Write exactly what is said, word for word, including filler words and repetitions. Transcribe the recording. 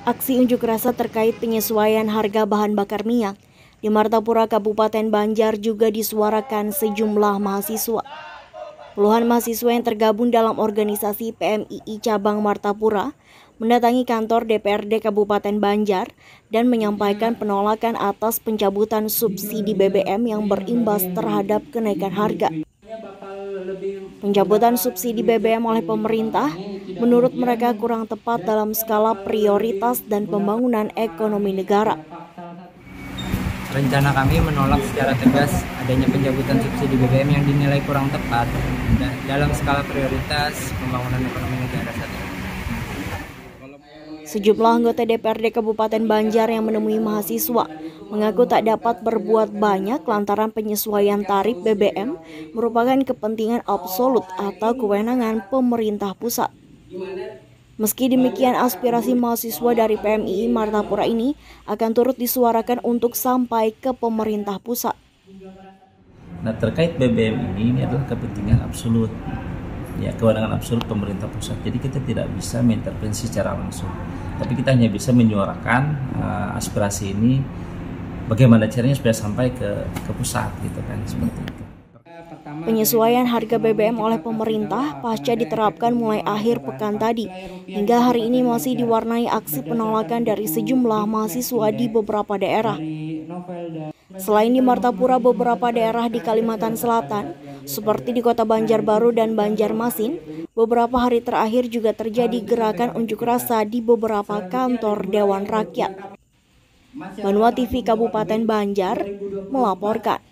Aksi unjuk rasa terkait penyesuaian harga bahan bakar minyak di Martapura, Kabupaten Banjar juga disuarakan sejumlah mahasiswa. Puluhan mahasiswa yang tergabung dalam organisasi P M I I Cabang Martapura mendatangi kantor D P R D Kabupaten Banjar dan menyampaikan penolakan atas pencabutan subsidi B B M yang berimbas terhadap kenaikan harga. Pencabutan subsidi B B M oleh pemerintah menurut mereka kurang tepat dalam skala prioritas dan pembangunan ekonomi negara. Rencana kami menolak secara tegas adanya pencabutan subsidi B B M yang dinilai kurang tepat dalam skala prioritas pembangunan ekonomi negara saat ini. Sejumlah anggota D P R D Kabupaten Banjar yang menemui mahasiswa mengaku tak dapat berbuat banyak lantaran penyesuaian tarif B B M merupakan kepentingan absolut atau kewenangan pemerintah pusat. Meski demikian, aspirasi mahasiswa dari P M I I Martapura ini akan turut disuarakan untuk sampai ke pemerintah pusat. Nah, terkait B B M ini, ini adalah kepentingan absolut, ya kewenangan absolut pemerintah pusat. Jadi kita tidak bisa mengintervensi secara langsung, tapi kita hanya bisa menyuarakan uh, aspirasi ini, bagaimana caranya supaya sampai ke ke pusat, gitu kan, seperti itu. Penyesuaian harga B B M oleh pemerintah pasca diterapkan mulai akhir pekan tadi hingga hari ini masih diwarnai aksi penolakan dari sejumlah mahasiswa di beberapa daerah. Selain di Martapura, beberapa daerah di Kalimantan Selatan seperti di Kota Banjarbaru dan Banjarmasin, beberapa hari terakhir juga terjadi gerakan unjuk rasa di beberapa kantor Dewan Rakyat. Manua T V Kabupaten Banjar melaporkan.